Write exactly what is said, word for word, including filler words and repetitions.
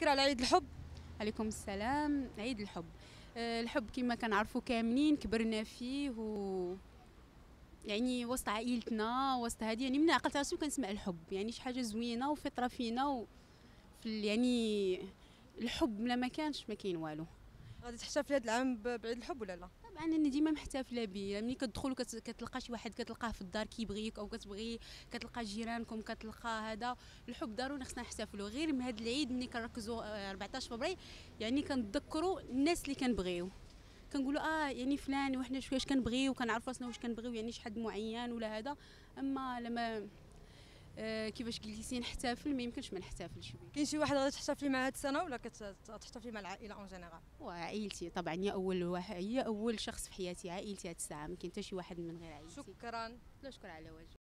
نهضروا على عيد الحب. عليكم السلام. عيد الحب، أه الحب كما كنعرفوا كاملين كبرنا فيه و يعني وسط عائلتنا وسط هذه، يعني من عقلت راسي كنسمع الحب، يعني شي حاجه زوينه وفطره فينا و في يعني الحب لا ما كانش ما كاين والو. غادي تحتفلي هذا العام ب- بعيد الحب ولا لا؟ طبعا انا ديما محتفله به، ملي كتدخل كتلقى شي واحد كتلقاه في الدار كيبغيك او كتبغي، كتلقى جيرانكم كتلقى هذا الحب ضروري خصنا نحتفلوا. غير من هذا العيد ملي كنركزوا آه، أربعطاش فبراير يعني كنتذكروا الناس اللي كنبغيو، كنقولوا اه يعني فلان وحنا شويه كنبغيو وكنعرفوا راسنا واش كنبغيو، يعني شي حد معين ولا هذا. اما لما آه كيفاش قلتي نحتفل، ما يمكنش ما نحتفلش به. كاين شي واحد غادي تحتفلي معاه هاد السنه ولا كتحتفلي مع العائله اون جينيرال؟ وعائلتي طبعا هي اول واحد، هي اول شخص في حياتي، عائلتي هاد الساعه ما كاين حتى شي واحد من غير عائلتي. شكرا. لا شكر على واجب.